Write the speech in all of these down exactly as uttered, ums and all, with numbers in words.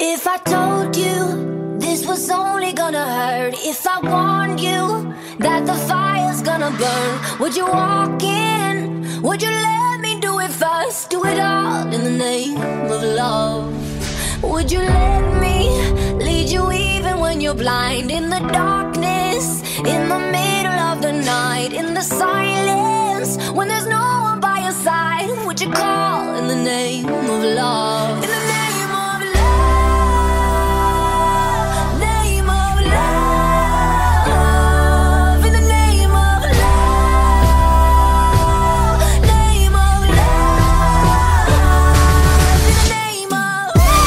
If I told you this was only gonna hurt, if I warned you that the fire's gonna burn, would you walk in? Would you let me do it first? Do it all in the name of love. Would you let me lead you even when you're blind? In the darkness, in the middle of the night, in the silence, when there's no one by your side, would you call in the name of love? In the name of love, name of love, in the name of love, name of love, in the name of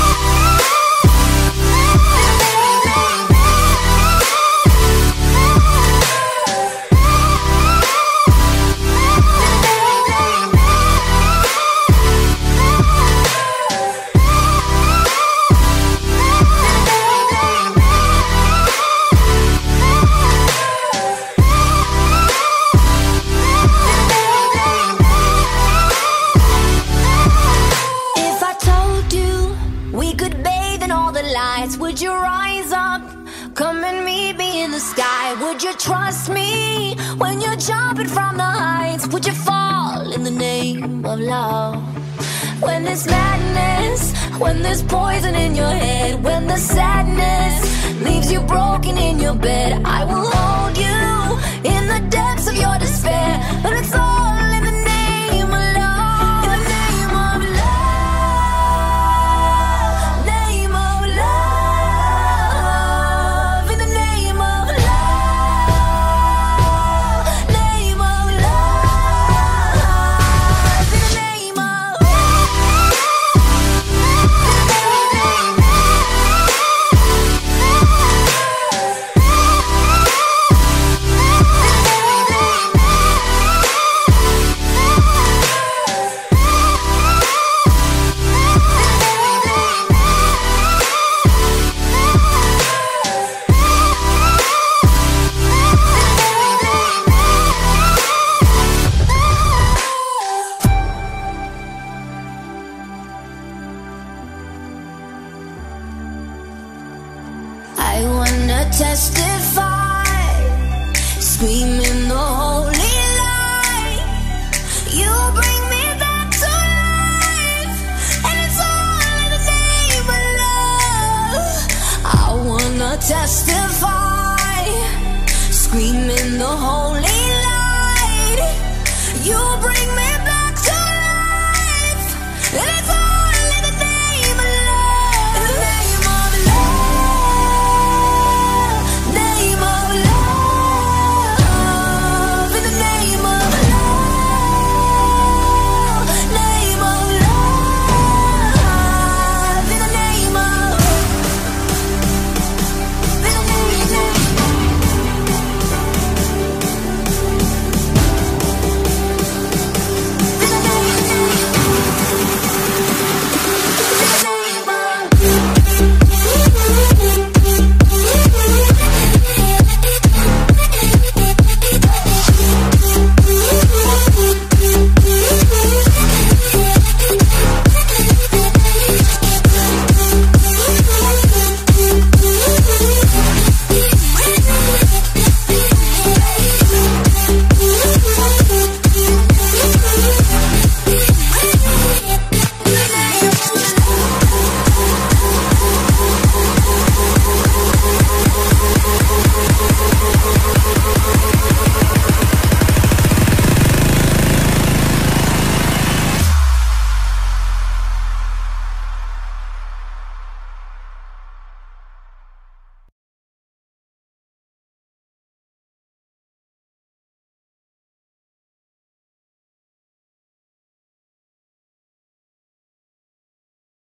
If I told you we could bathe in all the lights, would you rise up? Come and meet me in the sky. Would you trust me when you're jumping from the heights? Would you fall in the name of love? When there's madness, when there's poison in your head, when the sadness leaves you broken in your bed, I will hold you in the depths of your despair.